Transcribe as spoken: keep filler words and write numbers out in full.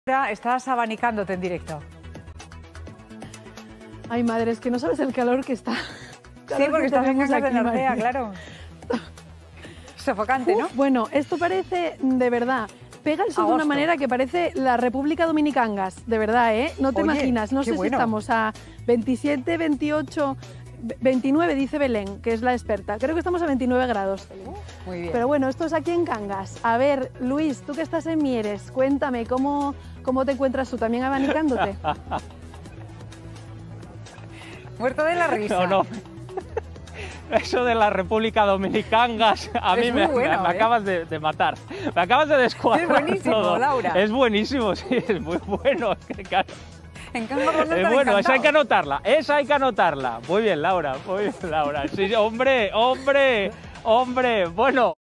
Estás abanicándote en directo. Ay, madre, es que no sabes el calor que está. Sí, porque estás en casa de Nortea, claro. Sofocante, ¿no? Uf, bueno, esto parece, de verdad, pega el sol de una Agosto. manera que parece la República Dominicangas, de verdad, ¿eh? No te Oye, imaginas, no qué sé bueno. si estamos a veintisiete, veintiocho, veintinueve, dice Belén, que es la experta. Creo que estamos a veintinueve grados. Muy bien. Pero bueno, esto es aquí en Cangas. A ver, Luis, tú que estás en Mieres, cuéntame, ¿cómo, cómo te encuentras tú? ¿También abanicándote? Muerto de la risa. No, no. Eso de la República Dominicangas, a Es mí muy me, bueno, me ¿eh? acabas de, de matar. Me acabas de descuadrar. Es buenísimo, todo. Laura. Es buenísimo, sí, es muy bueno. Claro. En Cangas no Es están bueno, esa hay que encantados. anotarla, esa hay que anotarla. Muy bien, Laura, muy bien, Laura. Sí, hombre, hombre, hombre. Bueno.